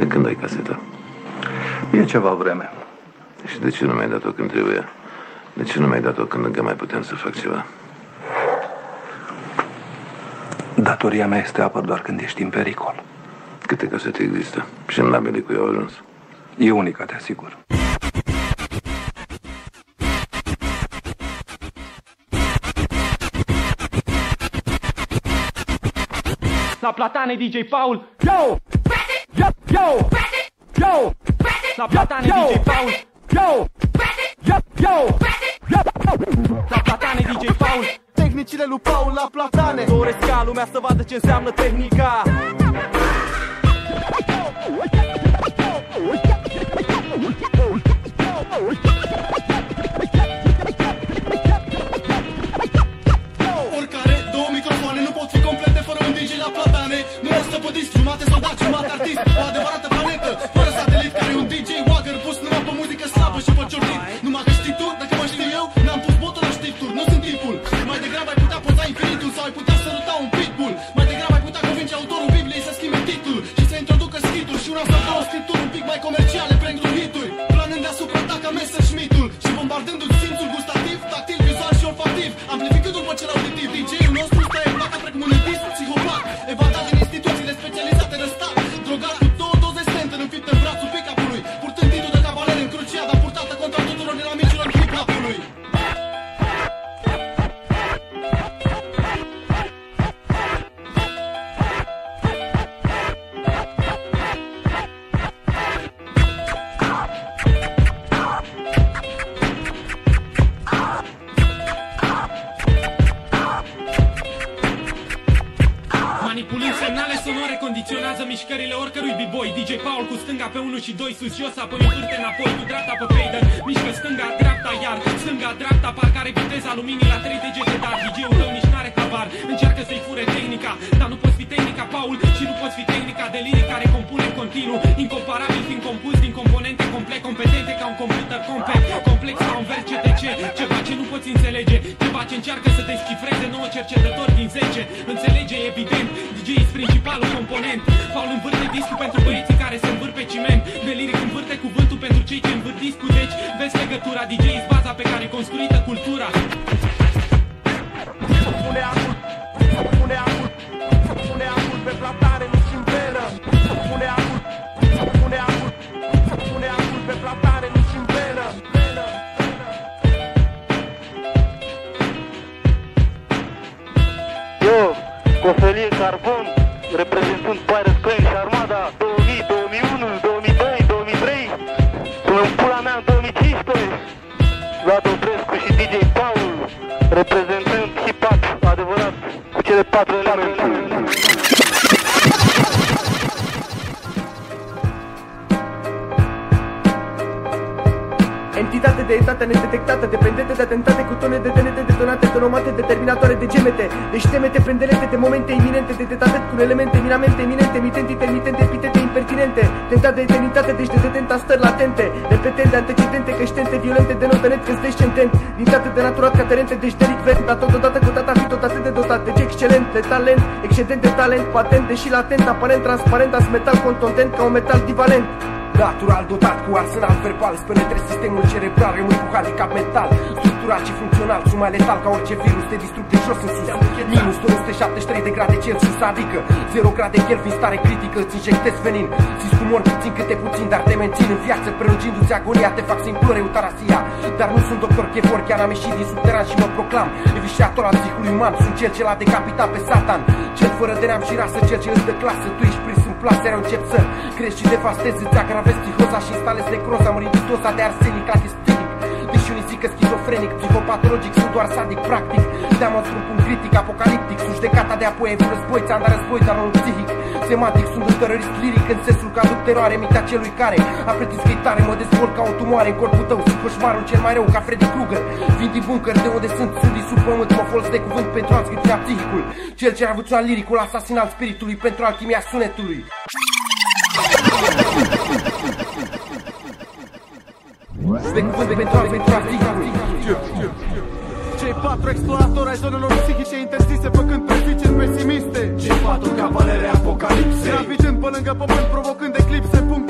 De când ai caseta? E ceva vreme. Și de ce nu mi-ai dat-o când trebuia? De ce nu mi-ai dat-o când încă mai puteam să fac ceva? Datoria mea este apăr doar când ești în pericol. Câte casete există? Și în labele cu eu au ajuns? E unica, te asigur. La Platane DJ Paul. Yo! Yo! Yo! Yo! La Platane DJ Paul. Yo! Yo! Yo! La Platane DJ Paul. Tehnicile lui Paul la Platane. Doresc ca lumea să vadă ce înseamnă tehnica. Oricare, două microfoane nu pot fi complete fără un DJ la Platane. Nu o să pădist, jumate soldat, jumate artist. O adevărată planetă, fără satelit. Care e un DJ wagger pus numai pe muzică slabă și pe ciordit. Numai că știi tu, dacă mă știu eu, n-am pus botul la știpturi, nu sunt tipul. Mai degrabă ai putea poza infinitul sau ai putea săruta un pitbull. Mai degrabă ai putea convinge autorul Bibliei să schimbe titlul și să introducă schitul și una sau două scripturi un pic mai comerciale pentru hituri. Planând deasupra ta ca Messerschmittul și bombardându-ți simțul gustativ, tactil, vizual și olfactiv. Amplifică după cel auditiv. DJ-ul nostru stă evacat precum un artist psihopat, evadat din instituțiile specializate de stat, drogat cu 2 doze Stenton înfipt în brațul pick-up-ului, purtând titlul de cavaler în cruciada purtată contra tuturor dinamicilor hip-hop-ului. Manipulând semnale sonore, condiționează mișcările oricărui b-boy. DJ Paul cu stânga pe 1 și 2 sus, jos, apoi învârte înapoi cu dreapta pe fader. Mișcă stânga, dreapta, iar stânga, dreapta, parcă are viteza luminii la 3 degete, dar DJ-ul tău nici n-are habar. Încearcă să-i fure tehnica, dar nu poți fi tehnica Paul și nu poți fi tehnica de liric care compune în continuu, incomparabil fiind compus din componente complet competente ca un computer compact, complex ca un VRCTC, ceva ce nu poți înțelege, ceva ce încearcă să descifreze 9 cercetători din 10. Înțelege evident, DJ e principalul component. Paul învârte discul pentru băieții care se învârt pe ciment, de liric învârte cuvântul pentru cei ce învârt discul. Deci vezi legătura, DJ e baza pe care e construită cultura. Pune acul, pune acul, pune acul pe Platane, nu și-n venă. Pune acul, pune acul, pune acul pe Platane, nu și-n venă. Eu, Cofelie Carbon, reprezentând Pirates Clan și Armada 2000, 2001, 2002, 2003, până în pula mea în 2015, Vlad Obrescu și DJ Paul, reprezentând hip-hop adevărat, cu cele 4 elemente. Entitate de etate nedetectată, dependente de atentate cu tone de tenete detonate, tonomate, determinatoare de gemete, deci temete, prendelete de momente iminente, de detate cu elemente eminamente, eminente, emitente, intermitente, epitete impertinente, tentat de eternitate, deci de detenta stări latente, repetente, antecedente, creștente, violente, denotă net, descendent, dintate de naturat caterente, deci delicvent, dar totodată cu data fi tot atât de dotat, deci excelent, de talent, excedent de talent, patent, deși latent, aparent, transparent, as metal contontent ca un metal divalent. Natural dotat cu arsenal verbal, îți penetre sistemul cerebral, rămâi cu handicap mental, structural și funcțional, sunt mai letal ca orice virus, te distrug de jos în sus. Minus 273 de grade Celsius, adică 0 grade Kelvin, stare critică, îți injectezi venin. Ți-ți cu mor puțin câte puțin, dar te mențin în viață, prelungindu-ți agonia, te fac să implore eutanasia. Dar nu sunt doctor Chevor, chiar am ieșit din subteran și mă proclam evișator al psihului uman, sunt cel ce l-a decapitat pe Satan, cel fără de neam și rasă, cel ce îți dă clasă. Tu ești prins în plasă, iar încep să crezi și devastezi, îți agravezi psihoza și instalezi necroza, mărindu-ți doza de arsenic antistic. Deși unii zic că schizofrenic, psihopatologic, sunt doar sadic, practic. Te-am într-un punct critic, apocaliptic, sunt judecata de apoi, ai vrut război, ți-am dat război, dar nu psihic. Sematic, sunt un terorist liric, în sensul că aduc teroare, mintea celui care a pretins că-i tare, mă dezvolt ca o tumoare în corpul tău, sunt coșmarul cel mai rău, ca Freddy Krueger. Vin din bunker, de unde sunt sudii sub pământ, mă folosesc de cuvânt pentru a înscria psihicul, cel ce a revoluționat liricul, asasin al spiritului, pentru alchimia sunetului. De cuvânt pentru a psihicul. Cei 4 exploratori ai zonelor psihice interzise, făcând preficii pesimiste. Cei 4 cavaleri apocalipse, gravitând pe lângă pământ, provocând eclipse.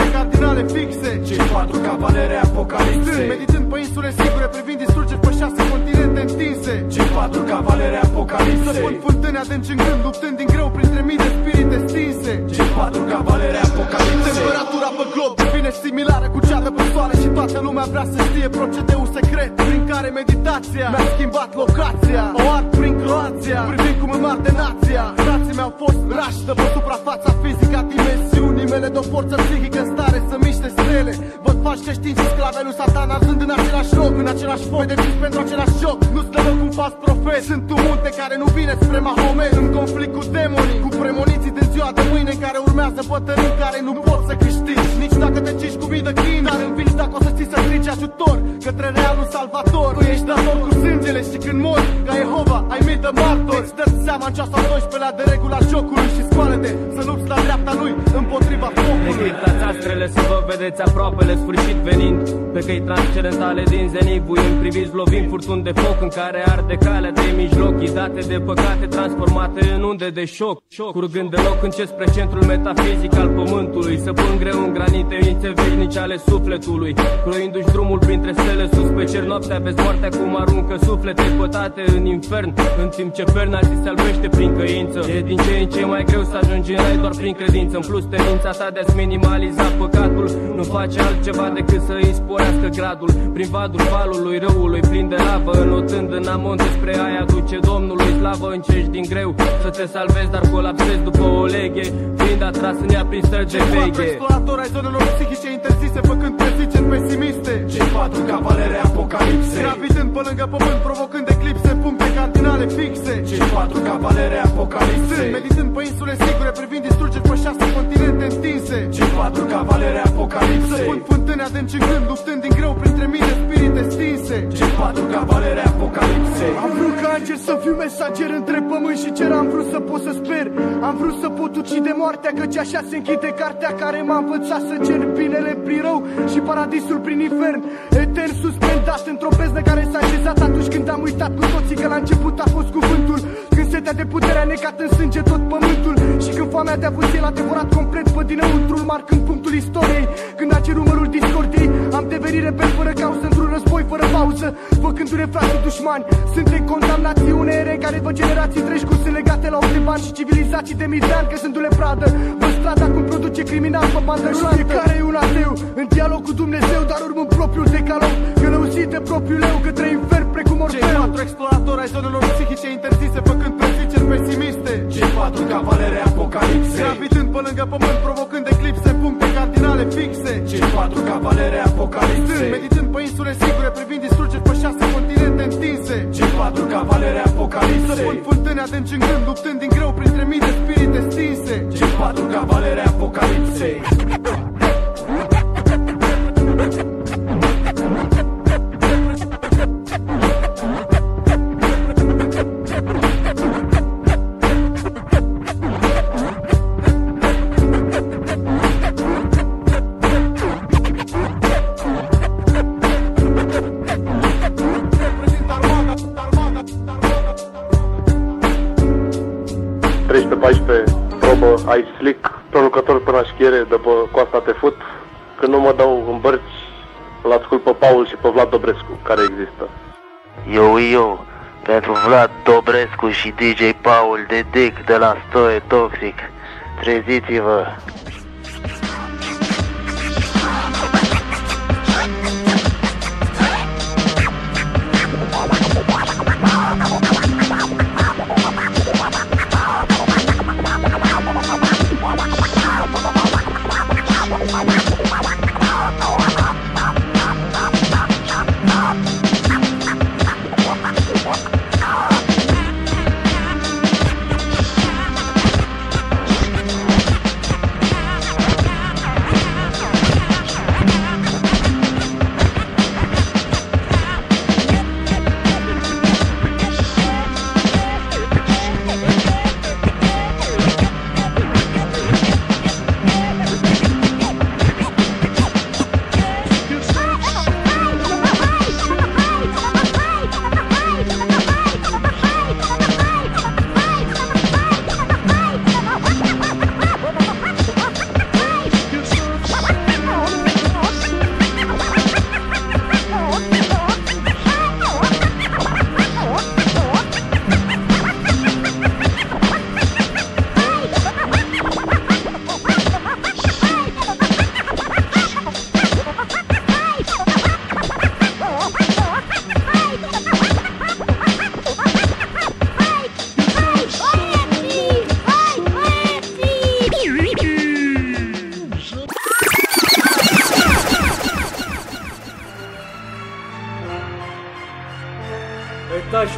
G4 cavalere apocalipse. Meditând pe insule sigure, privind distrugeri pe 6 continente întinse. G4 cavalere apocalipse. Să pun fântâni adâncând, luptând din greu printre mii de spirite stinse. G4 cavalere apocalipse. Temperatura pe glob devine similară cu cea de pe soare și toată lumea vrea să știe procedeul secret prin care meditația mi-a schimbat locația. O ard prin Croația, privind cum îmi arde nația. Frații mei au fost rași de pe suprafața fizică a dimensiunii mele, de o forță psihică în stare să miște stele. Văd faci creștini și sclave lui Satan arzând în același loc, în același foc, pedepsiți pentru același joc. Nu-ți dă loc un fals profet, sunt un munte care nu vine spre Mahomet. În conflict cu demonii, cu premoniții din ziua de mâine, în care urmează bătălii care nu pot să câștigi. Nici dacă te ciși cu mii de chin, dar învingi dacă o să ții să strigi ajutor către realul salvator. Tu ești dator cu sângele și când mori ca Jehova ai mii de martori. Îți dă-ți seama în ceasa 12 de regula jocului și scoală-te să lupți la dreapta lui împotriva focului. Negriptați astrele să vă vedeți aproapele sfârșit venind pe căi transcendentale din zenit. Buind priviți lovind furtuni de foc în care arde calea de mijloc, ghidate de păcate transformate în unde de șoc, curgând deloc încet spre centrul metafizic al pământului. Să pun greu în granite ințe veșnice ale sufletului, croindu-și drumul printre stele sus pe cer. Noaptea vezi moartea cum aruncă suflete pătate în infern, în timp ce perna ți se albește prin căință. E din ce în ce mai greu să ajungi în rai doar prin credință. În plus tendința ta de a-ți minimaliza păcatul nu face altceva decât să îi sporească gradul. Prin vadul valului răului plin de lavă, înotând în amonte spre aia duce Domnului slavă. Încerci din greu să te salvezi, dar colapsezi după o leghe, fiind atras în ea prin stări de veche. Explorator ai zonelor psihice interzise, făcând preziceri pesimiste. G4 cavalere apocalipse. Gravitând pe lângă pământ, provocând eclipse, puncte cardinale fixe. G4 cavalere apocalipse. Meditând pe insule sigure, privind distrugeri pe 6 continente întinse. G4 cavalere apocalipse. Pun fântâni adâncând, luptând din greu printre mii de spirite stinse. G4 cavalere apocalipse. Am vrut ca înger să fiu mesager între pământ și cer. Am vrut să pot să sper, am vrut să pot ucide moartea, căci așa se închide cartea care m-a învățat să cer binele prin rău și paradisul prin infern. Etern suspendat într-o beznă care s-a așezat atunci când am uitat cu toții că la început a fost cuvântul. Când setea de putere a necat în sânge tot pământul și când foamea de avut el a devorat complet pe dinăuntru, marcând punctul istoriei. Când a cerut numărul discordiei, am devenit rebel fără cauză într-un război fără pauză, făcându-ne frații dușmani. Suntem condamnați unei ere care vă generații treci cu sunt legate la de bani și civilizații de mii de ani căzându-le pradă. Vă strada cum produce criminal pe bandă rulantă. Fiecare e un ateu în dialog cu Dumnezeu, dar urmând propriul decalog, călăuzit de propriul leu către infern precum Orfeu. G4 explorator ai zonelor psihice interzise, făcând preziceri pesimiste. G4 cavalere apocalipse. Gravitând pe lângă pământ, provocând eclipse, puncte cardinale fixe. G4 cavalere apocalipse. Meditând pe insule sigure, privind distrugeri pe 6 continente întinse. G4 cavalere apocalipse. Să pun fântâni adâncând, luptând din greu printre mii de spirite stinse. G4 cavalere apocalipse. Probă Ice Slick, producător până la șchiere de pe Coasta Tefut. Când nu mă dau în bărci, îl ascult pe Paul și pe Vlad Dobrescu, care există. Yo, pentru Vlad Dobrescu și DJ Paul de Dick de la Stoe Toxic, treziți-vă!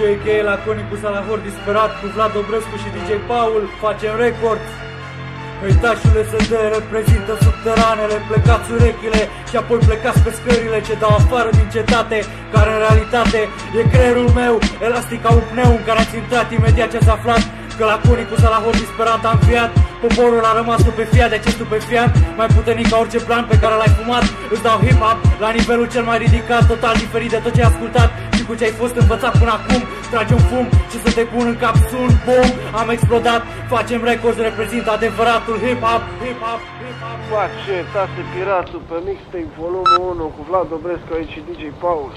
a.k.a. Laconicul Salahor disperat cu Vlad Dobrescu și DJ Paul. Facem record. Uitașul SD reprezintă subteranele, plecați urechile și apoi plecați pe scările ce dau afară din cetate, care în realitate e creierul meu, elastic ca un pneu în care ați intrat imediat ce ați aflat că Laconicul Salahor disperat a înfiat. Poporul a rămas stupefiat de acest stupefiant, mai puternic ca orice plan pe care l-ai fumat. Îți dau hip-hop la nivelul cel mai ridicat, total diferit de tot ce ai ascultat și cu ce ai fost învățat până acum. Trage un fum și să te pun în cap, sun, boom, am explodat. Facem records, reprezintă adevăratul hip-hop, hip-hop, hip-hop. Face Tase Piratul pe mixtape volumul 1 cu Vlad Dobrescu aici și DJ Paul.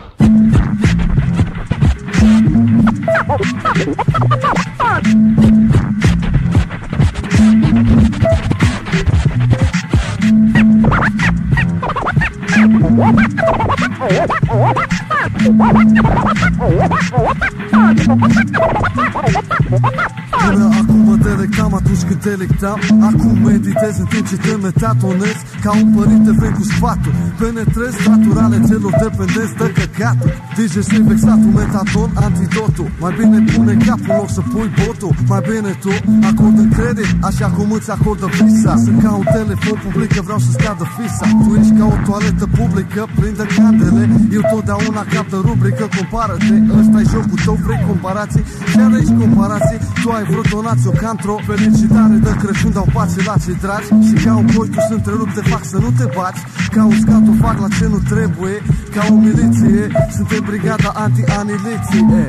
Până acum mă delectam atunci când delectam. Acum meditez în timp ce te metatonez. Ca un părinte vei cu sfatul, penetrez naturale celor dependenți de căcatul. DJ să-i vexatul, metaton, antidotul. Mai bine pune capul în loc să pui botul. Mai bine tu acordă credit, așa cum îți acordă visa. Sunt ca un telefon public, că vreau să scadă fisa. Tu ești ca o toaletă publică, prinde candele. Eu totdeauna cap de rubrică, compară-te. Ăsta-i jocul tău, vrei comparații? Chiar aici comparații, tu ai vreo donație-o ca într-o felicitare de Crăciun, dau pace la cei dragi. Și ca un boi tu sunt întrerupt, te fac să nu te bați. Ca un scat o fac la ce nu trebuie. Ca o miliție, suntem brigada anti-aniliție.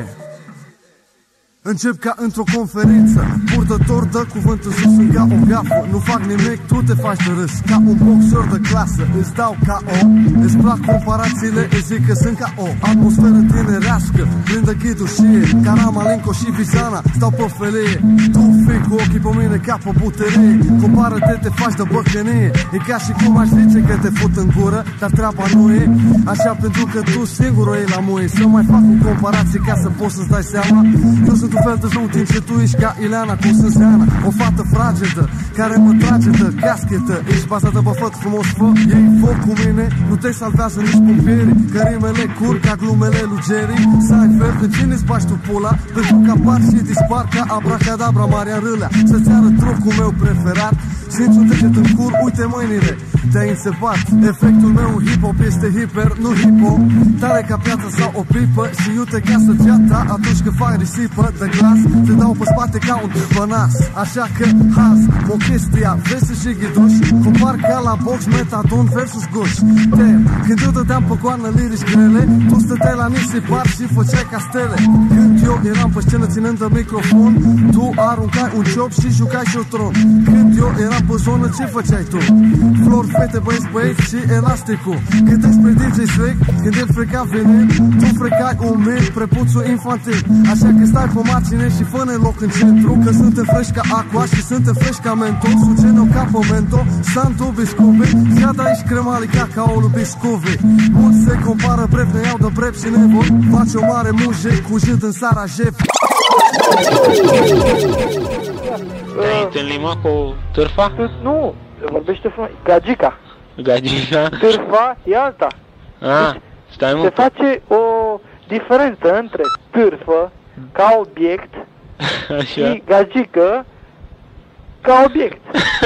Încep ca într-o conferință, purtător de cuvânt în sus, sunt ca o gafă. Nu fac nimic, tu te faci de râs. Ca un boxer de clasă, îți dau KO. Îți plac comparațiile, îți zic că sunt ca o atmosferă tinerească, plin de ghidușie. Ca Ramalenco și Vizana, stau pe felie. Tu fii cu ochii pe mine ca pe buterie. Compară-te, te faci de băcănie. E ca și cum aș zice că te fut în gură, dar treaba nu e așa, pentru că tu singur o iei la muie. Să mai fac o comparație ca să poți să-ți dai seama. Eu sunt un fel de zău, timp ce tu ești ca Ileana cu Sânseana. O fată fragedă, care mă trage de caschetă. Ești bazată pe făt frumos, fă, iei foc cu mine. Nu te salvează nici pompierii, că rimele curg ca glumele lui Jerry Seinfeld. În cine-ți bași tu pula? Pentru că apar și dispar ca abracadabra Marian Râlea. Să-ți arăt trucul meu preferat. Simți un deget în cur, uite mâinile, te-ai înțepat. Efectul meu în hip-hop este hiper, nu hipo. Tare ca piața sau o pipă. Și iute ca săgeata atunci când fac risipă de glas. Te dau pe spate ca un bănas. Așa că haz, o chestia, vese și ghiduși. Compar ca la box, metadon versus guș. Când eu dădeam pe goană lirici grele, tu stăteai la nisipar și făceai castele. Când eu eram pe scenă ținând de microfon, tu aruncai un ciop și jucai șotron. Când eu eram pe zonă, ce făceai tu? Flori, fete, băieți și elasticul. Când despre DJ Slick, când el freca venind, tu frecai un mic, prepuțul infantil. Așa că stai pe margine și fă-ne loc în centru, că suntem freși ca aqua și suntem freși ca mentor. Sucene-o ca pomento, Santo Biscubi. Ziada aici cremali ca caolul Biscubi. Mulți se compară, brep, ne iau de brep și ne vor face o mare muje cu jid în Sarajevo. Te-ai întâlnit, mă, cu târfa? Nu, vorbește frumos, gagica. Gagica? Târfa e alta. Ah, stai mă. Se face o diferență între târfă ca obiect Așa. și gagică ca obiect.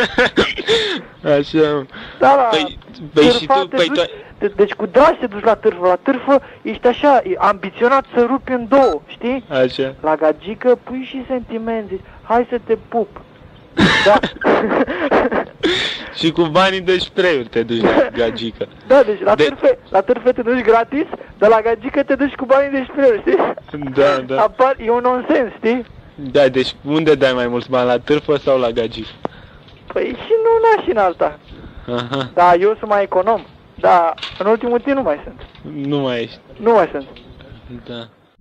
Așa. Da, la păi și tu, păi tu... Deci cu drag te duci la târfă. La târfă ești așa, ambiționat să rupi în două, știi? Așa. La gagică pui și sentiment, zici, hai să te pup. Da. Și cu banii de spray-uri te duci la gagică. Da, deci la târfe te duci gratis, dar la gagică te duci cu banii de spray-uri, știi? Da, da. E un nonsens, știi? Da, deci unde dai mai mulți bani, la târfă sau la gagică? Păi și în una și în alta. Aha. Da, eu sunt mai econom. Da, în ultimul timp nu mai sunt. Nu mai ești. Nu mai sunt. Da.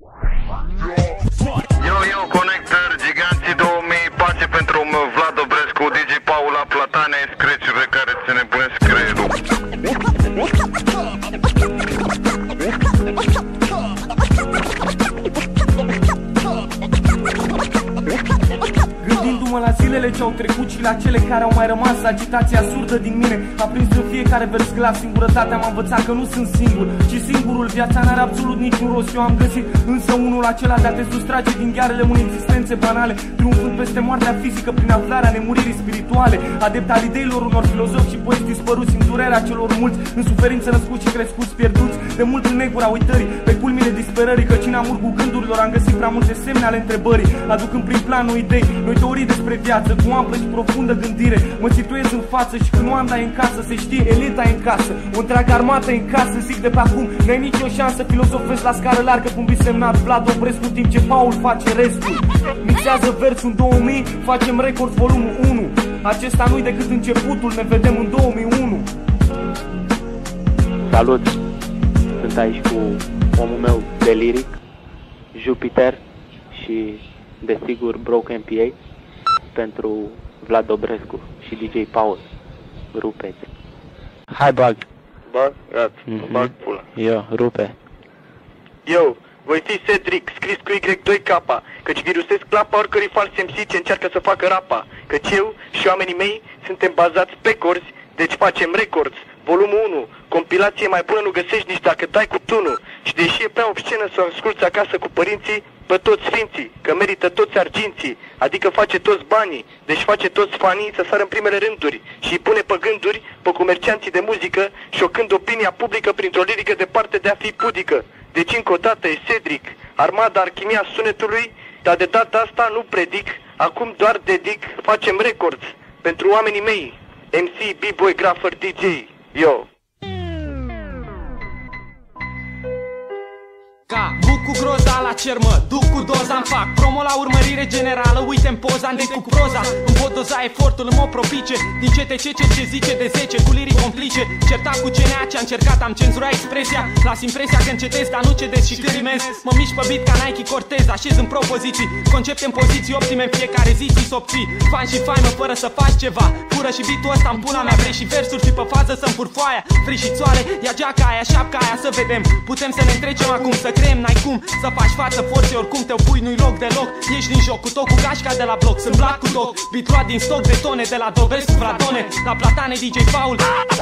Yo, Connector, Giganții 2000, pace pentru Vlad Dobrescu, DJ Paul la Platane, scratch-urile care ți nebunesc creierul. Gândindu-mă la zilele ce au trecut și la cele care au mai rămas. Agitația surdă din mine a prins în fiecare vers glas. Singurătatea m-a învățat că nu sunt singur, ci singurul. Viața n-are absolut niciun rost. Eu am găsit însă unul acela de a te sustrage din ghearele unei existențe banale, triumfând peste moartea fizică prin aflarea nemuririi spirituale. Adept al ideilor unor filozofi și poeți dispăruți, în durerea celor mulți, în suferință născuți și crescuți, pierduți de mult în negura uitării, pe culmile disperării, căci în amurgul gândurilor am găsit prea multe semne ale întrebării, aducând prin plan noi idei, noi teorii despre viață, cu amplă și profundă gândire. Mă situez în față și când Oanda e în casă, se știe, elita e în casă, o întreagă armată e în casă. Zic de pe acum, n-ai nicio șansă, filozofezi la scară largă cum bisemnat Vlad Dobrescu, timp ce Paul face restul. Mixează versul în 2000, facem record volumul 1. Acesta nu-i decât începutul, ne vedem în 2001. Salut! Sunt aici cu omul meu de Lyric, Jupiter și, desigur, Broken PA pentru Vlad Dobrescu și DJ Paul. Rupeți! Hai, bag! Bag? Gata, bag pula. Eu, rupe! Eu, voi fi Cedric, scris cu Y2K, căci virusesc clapa oricărui fals MC ce încearcă să facă rapa. Căci eu și oamenii mei suntem bazați pe corzi, deci facem records. Volumul 1, compilație mai bună nu găsești nici dacă dai cu tunul. Și deși e prea obscenă să o asculți acasă cu părinții, pe toți sfinții, că merită toți arginții, adică face toți banii, deci face toți fanii să sară în primele rânduri și îi pune pe gânduri pe comercianții de muzică, șocând opinia publică printr-o lirică departe de a fi pudică. Deci încă o dată e Cedric, armada archimia sunetului, dar de data asta nu predic, acum doar dedic, facem records pentru oamenii mei, MC, B-boy, grapher, DJ, yo. Buc cu groza la cer, mă duc cu doza-mi fac promo la urmărire generală, uite-n poza, îndec cu proza. Îmi pot doza efortul, îmi o propice din CTC ce zice de 10 cu lirii complice. Certat cu CNA ce-a încercat, am cenzurat expresia. Las impresia că încetez, dar nu cedez și când rimez. Mă mișc pe beat ca Nike Cortez, așez în propoziții, concepte în poziții optime în fiecare zi ți s-obții. Fan și faimă fără să faci ceva, fură și beat-ul ăsta în pula mea. Vrei și versuri și pe fază să-mi fur foaia. Frișițoare, ia geaca aia, șapca aia, să vedem. Putem să ne întrecem acum, să creăm, n-ai cum să faci față forței, oricum te opui, nu-i loc deloc. Ești din joc cu tot cu gașca de la bloc, sunt black cu tot, beat luat din stoc de tone, de la Dobrescu, Vladone, la Platane, DJ Paul.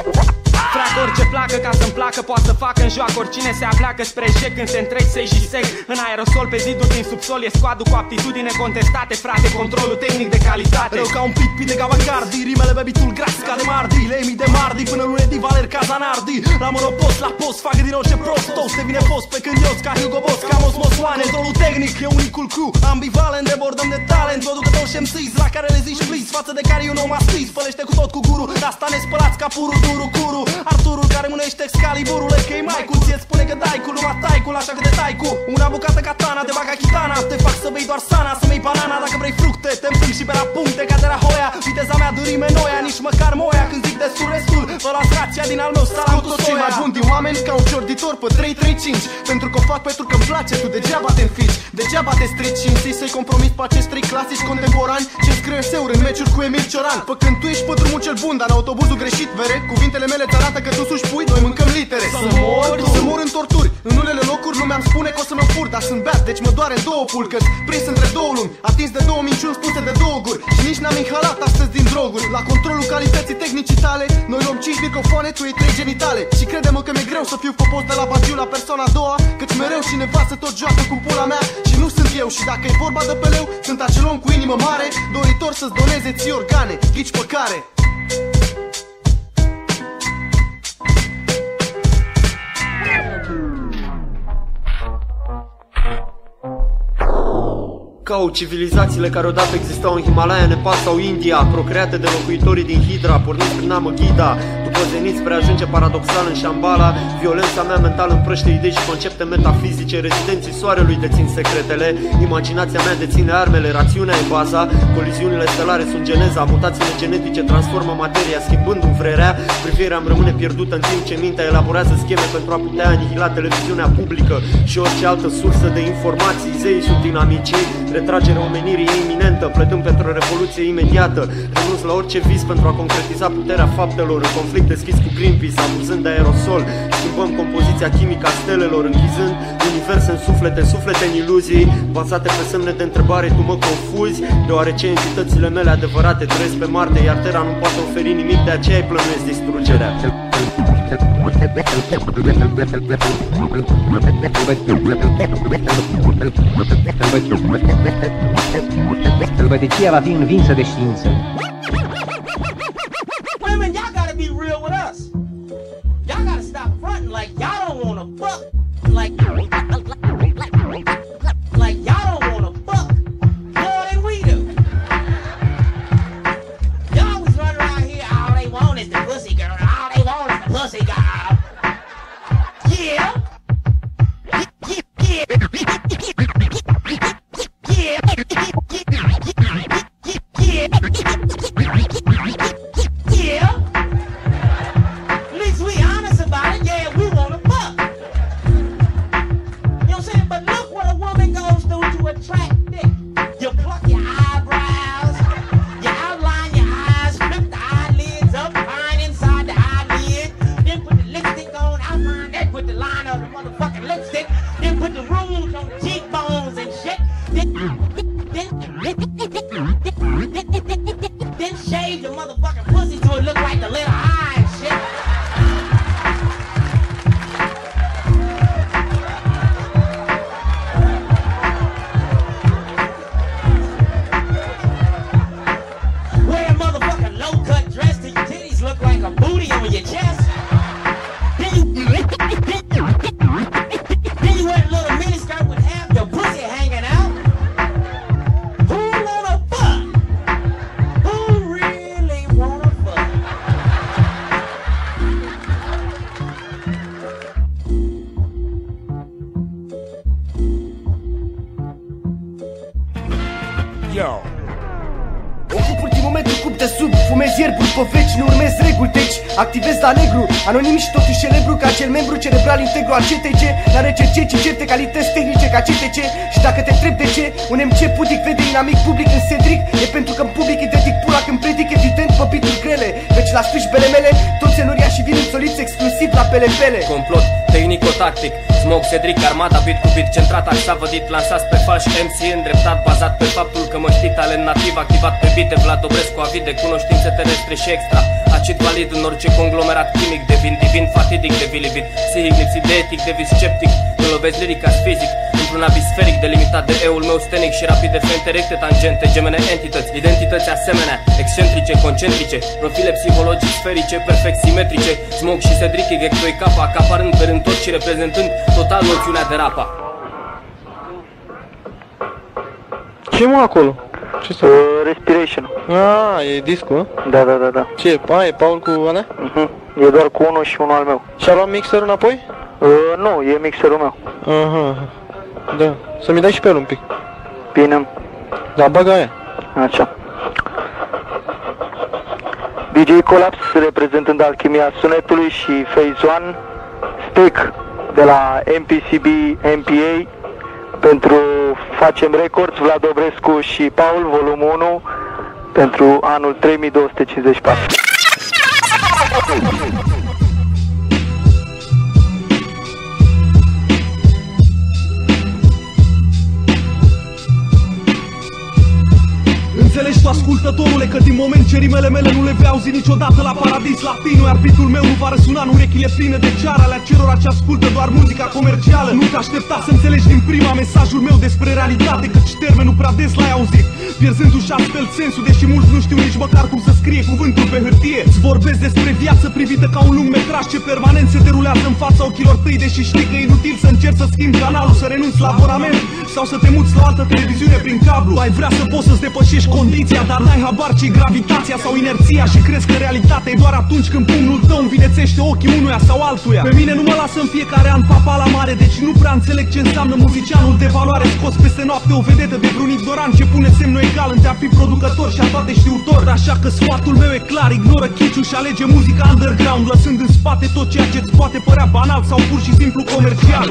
Frag orice placă ca să-mi placă, poate să facă în joacă oricine se apleacă spre eșec când se întrec sei și sec. În aerosol pe ziduri din subsol e squadul cu aptitudine contestate, frate, controlul tehnic de calitate. Rău ca un pit de gavangardi, rimele pe bitul gras ca de mardi, lemii de mardi până lunedi Valer Cazanardi. La monopost, la post, fac din orice prost, toast te vine post pe când eu ca Hugo Boss, ca Mos One. Controlul tehnic e unicul crew, ambivalent, debordăm de talent, producători și MCs la care le zici please, față de care eu nu m-a scris, fălește cu tot cu guru, asta ne spălați ca puru duru curu. Arturul care mânește Excaliburul, că e Maicu, ție-ți spune că dai cu numai taicul, așa că te tai cu una bucată katana, de baga chitana, te fac să bei doar sana, să mei banana dacă vrei fructe, te împing și pe la puncte ca de la Hoia, viteza mea durime noia, nici măcar moia, când zic destul, vă las rația din al meu salam cu soia. Cei mai buni din oameni ca un ciorditor pe 3-3-5, pentru că o fac pentru că-mi place, tu degeaba te înfici, degeaba te strici și insist să-i compromis pe acești 3 clasici contemporani ce scriu eseuri în meciuri cu Emil Cioran. Pe când tu ești pe drumul cel bun, dar în autobuzul greșit, vere, cuvintele mele îți arată că tu suși pui, noi mâncăm litere. Să mor în torturi, în unele locuri lumea îmi spune că o să mă fur, dar sunt beat, deci mă doare în două pulcări, prins între două lumi, atins de două minciuni spuse de două guri și nici n-am inhalat astăzi din droguri. La controlul calității tehnicii tale, noi luăm 5 microfoane, tu iei 3 genitale. Și crede-mă că mi-e greu să fiu popos de la bagiu la persoana a doua, căci mereu cineva se tot joacă cu pula mea și nu sunt eu. Și dacă e vorba de peleu, sunt acel om cu inimă mare, doritor să-ți doneze ție organe, ghici pe care. Ca civilizațiile care odată existau în Himalaya, Nepal sau India, procreate de locuitorii din Hidra, porniți prin Namă Ghida. După zenit spre ajunge paradoxal în Shambhala, violența mea mentală împrăște idei și concepte metafizice. Rezidenții soarelui dețin secretele, imaginația mea deține armele, rațiunea e baza. Coliziunile stelare sunt geneza, mutațiile genetice transformă materia, schimbând vrerea. Privirea îmi rămâne pierdută în timp ce mintea elaborează scheme pentru a putea anihila televiziunea publică și orice altă sursă de informații. Zeii sunt dinamicii, retragerea omenirii e iminentă, plătând pentru o revoluție imediată. Renunț la orice vis pentru a concretiza puterea faptelor în conflicte deschis cu Greenpeace, abuzând de aerosol. Schimbăm compoziția chimică a stelelor, închizând univers în suflete în iluzii bazate pe semne de întrebare. Tu mă confuzi, deoarece entitățile mele adevărate trăiesc pe Marte, iar Terra nu poate oferi nimic, de aceea îi plănuiesc distrugerea. Sălbăticia va fi învinsă de știință. Women, y'all gotta be real with us. Y'all gotta stop fronting like y'all don't wanna fuck. Like y'all don't wanna fuck more than we do. Y'all always run around here, all they want is the pussy girl, all they want is the pussy girl. Yeah. Then shave your motherfucking pussy so it look like the little eye and shit. Wear a motherfucking low-cut dress till your titties look like a booty on your chest. Then you wear a little miniskirt with half your pussy hanging out. Who wanna fuck? Who really wanna fuck? Yo. Ocup ultimul metru cub de sub, fumez ierburi, poveci, nu urmez reguli, deci activez la negru, anonim și totuși celebru ca acel membru cerebral integru al CTC. N-are cerceci, certe calități tehnice ca CTC. Și dacă te întreb de ce, un MC pudic vede inamic public în Cedric, e pentru că în public identic pura când predic, evident pe beat-uri grele. Deci la slujbele mele, toți enoriași vin însoliți exclusiv la pele-pele. Complot, tehnico-tactic, Smoke, Cedric, armata, bit cu bit, centrat, axat, vădit, lansați pe falși MC, îndreptat, bazat pe faptul că mă știi, talent nativ, activat pe bite, Vlad Dobrescu, avid de cunoștințe terestre și extra. Acid valid în orice conglomerat chimic, devin divin, fatidic, devin livid, psihic, lipsit de etic, devis sceptic, îl lovesc liric as fizic, într-un abis sferic, delimitat de eul meu stenic și rapid de frente recte, tangente, gemene, entități, identități asemenea, excentrice, concentrice, profile psihologici sferice, perfect simetrice, Smoke și Cedric, Y2K, acaparând pe rând tot și reprezentând total noțiunea de rapa. Ce mă acolo? Ce să... Respiration. E discul, Da. Ce e? E Paul cu Ana? E doar cu unul și unul al meu. Și-a luat mixerul înapoi? Nu, e mixerul meu. Da. Să-mi dai și pe el un pic. Bine. Da, bagă aia. Așa. DJ Collapse reprezentând Alchimia Sunetului și Phase One. Stick de la MPCB MPA pentru Facem Records, Vlad Dobrescu și Paul, volumul 1 pentru anul 3254. Înțelegi tu, ascultătorule, că din moment ce rimele mele nu le vei auzi niciodată la Paradis Latino, iar beat-ul meu nu va răsuna în urechile pline de ceară ale acelora ce ascultă doar muzica comercială. Nu te aștepta să înțelegi din prima mesajul meu despre realitate, căci termenul prea des l-ai auzit, pierzându-și astfel sensul, deși mulți nu știu nici măcar cum să scrie cuvântul pe hârtie. Îți vorbesc despre viață privită ca un lung metraj ce permanent se derulează în fața ochilor tăi, deși știi că e inutil să încerci să schimbi canalul, să renunți la abonament sau să te muți la o altă televiziune prin cablu. Ai vrea să poți să-ți depășești condiția, dar n-ai habar ce-i gravitația sau inerția și crezi că realitatea e doar atunci când pumnul tău învinețește ochii unuia sau altuia. Pe mine nu mă lasă în fiecare an papa la mare, deci nu prea înțeleg ce înseamnă muzicianul de valoare scos peste noapte o vedetă de vreun ignorant ce pune semnul egal între a fi producător și a toate știutor. Așa că sfatul meu e clar, ignoră chiciul și alege muzica underground, lăsând în spate tot ceea ce-ți poate părea banal sau pur și simplu comercial.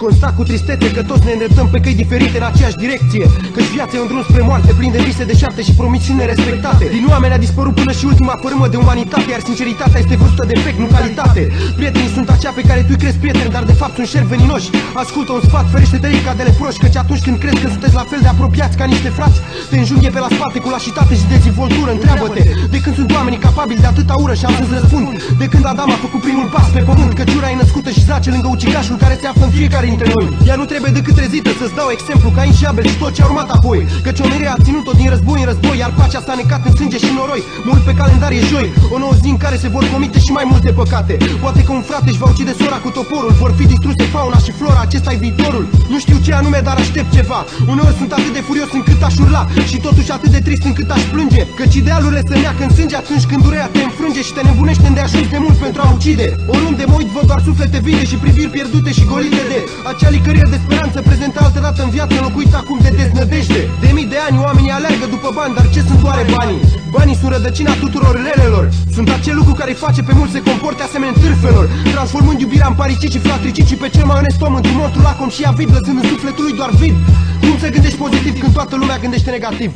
Constat cu tristețe că toți ne îndreptăm pe căi diferite în aceeași direcție, căci viața e un drum spre moarte, plin de vise deșarte și promisiuni nerespectate. Din oameni a dispărut până și ultima fărâmă de umanitate, iar sinceritatea este vârsta de defect, nu calitate. Prietenii sunt aceia pe care tu-i crezi prieteni, dar de fapt sunt șerpi veninoși. Ascultă un sfat, ferește-te ca de leproși, căci atunci când crezi că sunteți la fel de apropiați ca niște frați, te înjunghe pe la spate cu lașitate și dezvoltură. Întreabă-te, de când sunt oamenii capabili de atâta ură? Și am să-ți răspund, de când Adam a făcut primul pas pe pământ, căci ura e născută și zace lângă ucigașul care se află în fiecare dintre noi. Ea nu trebuie decât trezită, să-ți dau exemplu, Cain și Abel și tot ce a urmat apoi, căci omenirea a ținut-o din război în război, iar pacea s-a necat în sânge și noroi. Mult pe calendar e joi, o nouă zi în care se vor comite și mai multe păcate. Poate că un frate își va ucide sora cu toporul, vor fi distruse fauna și flora, acesta e viitorul. Nu știu ce anume, dar aștept ceva. Uneori sunt atât de furios încât aș urla și totuși atât de trist încât aș plânge, căci idealurile se neacă în sânge atunci când durerea te înfrânge și te nebunește îndeajuns de mult pentru a ucide. Oriunde mă uit văd doar suflete vide și priviri pierdute și golite de acea licărire de speranță prezentă altădată în viață, înlocuită acum de deznădejde. De mii de ani oamenii alergă după bani, dar ce sunt oare banii? Banii sunt rădăcina tuturor relelor. Sunt acel lucru care îi face pe mulți să comporte asemenea târfelor, transformând iubirea în paricici și flatricici pe cel mai onest om într-un monstru lacom și avid, lăsând în sufletul lui doar vid. Cum să gândești pozitiv când toată lumea gândește negativ?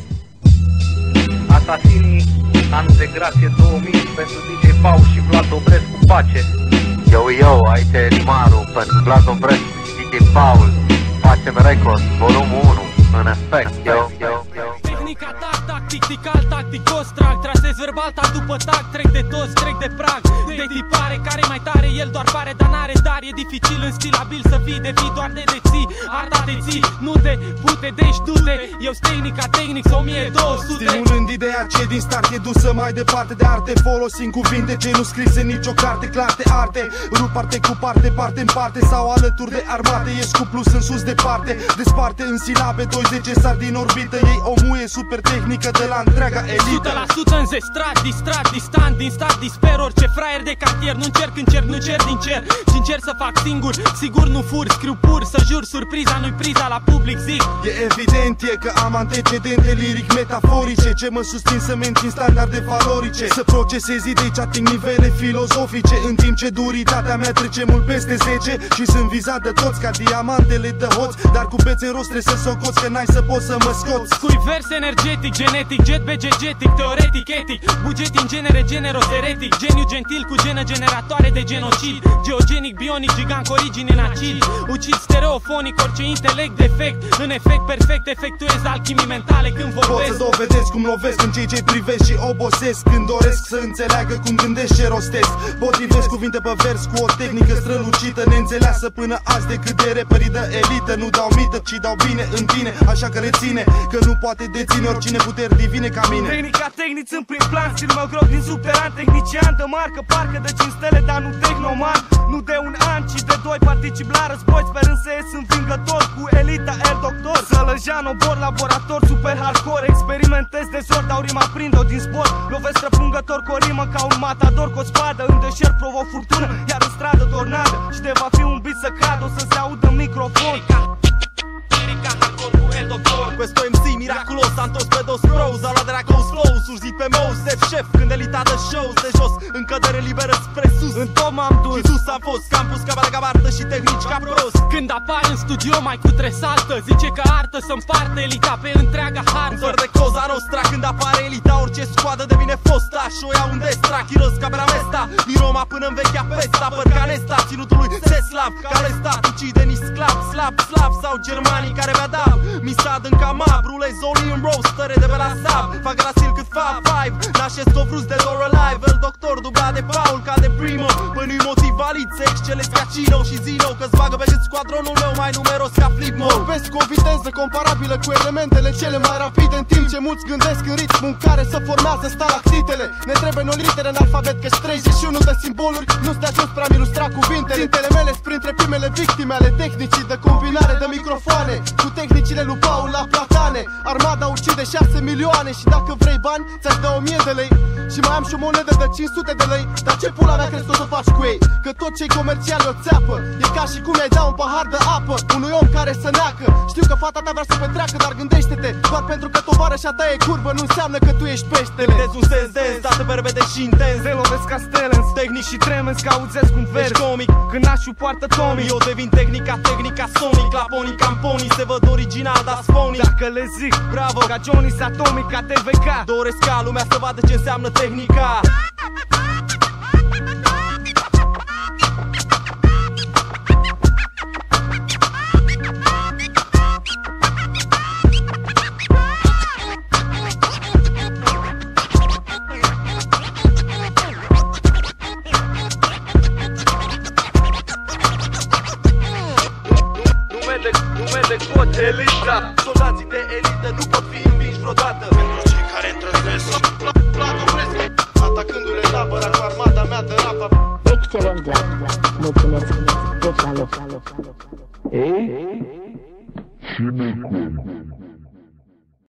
Asasinii, anul de grație 2000 pentru DJ Paul și Vlad Dobrescu, pace. Yo, aici e Rimaru pentru Vlad Dobrescu și DJ Paul. Facem record, volumul 1, în efect, yo. Tehnica tactical, tacticos, trag, trasez verbal, tac după tac, trec de toți, trec de prag. De tipare, care mai tare, el doar pare, dar n-are dar. E dificil în stil abil să fii de vii, doar de deții. Arta te ții, nu te pute, deci du-te. Eu tehnica, tehnic, 1200. Stimulând ideea ce din start e dusă mai departe de arte, folosind cuvinte ce nu scrise nicio carte, clare arte. Rup parte cu parte, parte în parte sau alături de armate. Ești cu plus în sus departe, desparte în silabe, 20 sar din orbită. Ei o muie super tehnică de la întreaga elită. 100% înzestrat, distrat, distant, din start disper. Orice fraier de cartier, nu încerc din cer și încerc să fac singur, sigur nu fur, scriu pur, să jur, surpriza nu-i priza la public, zic. E evident că am antecedente lyric metaforice ce mă susțin să mențin standarde valorice, să procesez idei ce ating nivele filozofice, în timp ce duritatea mea trece mult peste 10 și sunt vizat de toți ca diamantele de hoț, dar cu bețe în rost trebuie să socoți că n-ai să poți să mă scoți. Scui vers energetic, genetic, jet begegetic, teoretic, etic, buget în genere, generos, eretic, geniu gentil cu genă generatoare de genocid, geogenic, bionic, gigant cu origine în acid, ucid stereofonic orice intelect defect, în efect perfect efectuez alchimii mentale când vorbesc. Pot să dovedesc cum lovesc în cei ce privesc și obosesc când doresc să înțeleagă cum gândesc ce rostesc. Potrivesc cuvinte pe vers cu o tehnică strălucită, neînțeleasă până azi decât de reperii de elită. Nu dau mită, ci dau bine în tine, așa că reține că nu poate deține oricine puteri divine ca mine. Tehnica tehnici în prim plan, stil mă groc din subteran, tehnician de marcă, parcă de 5 stele, dar nu tehnoman. Nu de un an, ci de 2, particip la război, sperând să ies învingător cu elita, el doctor. Sălăjean, obor, laborator, super hardcore, experimentez de zor, dau rima, prind-o din zbor. Lovesc străpungător cu o rimă ca un matador cu o spadă, în deșert provo furtună, iar în stradă tornadă. Și de va fi un beat să cad, o să se audă în microfon. Questo MC miraculos, s-a întors pe dos pros, a luat de la Ghost Flow, surzit pe Mouse, Def Chef, când elita dă shows de jos, în cădere liberă spre sus. În tot m-am dus, și sus am fost, campus ca de gabartă și tehnici ca prost. Când apar în studio mai cutresaltă, zice că artă să împarte elita pe întreaga hartă. În de Cosa Nostra, când apare elita, orice scoadă devine fosta. Și o iau unde stra, chiros ca Bramesta, din Roma până în vechea Pesta, Părcanesta, ținutul lui Seslav, Calestat, ucide nici sclav, slav sau germanii care mi-a dat misad în camab, rulez olii în roastere de pe la sab, fac la stil cât Fab Five, nașesc o vruz de Dora Live, el doctor dublat de Paul ca de Primo, păi nu-i motiv valid să excelezi ca Cino și Zino, că-ți bagă pe cât squadronul meu mai numeros ca Flipmo. Vorbesc cu o viteză comparabilă cu elementele cele mai rapide, în timp ce mulți gândesc în ritm în care se formează stalactitele. Ne trebuie o litere în alfabet, că 31 de simboluri nu-ți de ajuns prea ilustra cuvintele. Țintele mele printre primele victime ale tehnicii de combinare de microfoane cu tehnicile lui Paul la platane. Armada ucide 6 milioane și dacă vrei bani, ți-aș da 1000 de lei. Și mai am și o monedă de 500 de lei, dar ce pula mea crezi că o să faci cu ei? Că tot ce-i comercial o țeapă. E ca și cum i-ai da un pahar de apă unui om care să neacă. Știu că fata ta vrea să petreacă, dar gândește-te, doar pentru că tovarășa ta e curvă nu înseamnă că tu ești peștele. Dezi un sens dens, dată verbede și intens. Te lovesc ca stelens, Tehnic și tremens ca auțesc un vers. ești comic, când nașul poartă Tommy. eu devin tehnica sonic. La Pony Camponi se văd original, dar phony. Dacă le zic, Bravo, ca Johnny Satomi, ca TVK, doresc ca lumea să vadă ce înseamnă tehnica. nume de cod, elita. Soldații de elită nu pot fi învinși vreodată. Pentru cei care îndrăznesc Vlad Dobrescu, atacându-le tabăra cu armada mea de rapă. Excelent, mulțumesc, deci la loc. Cine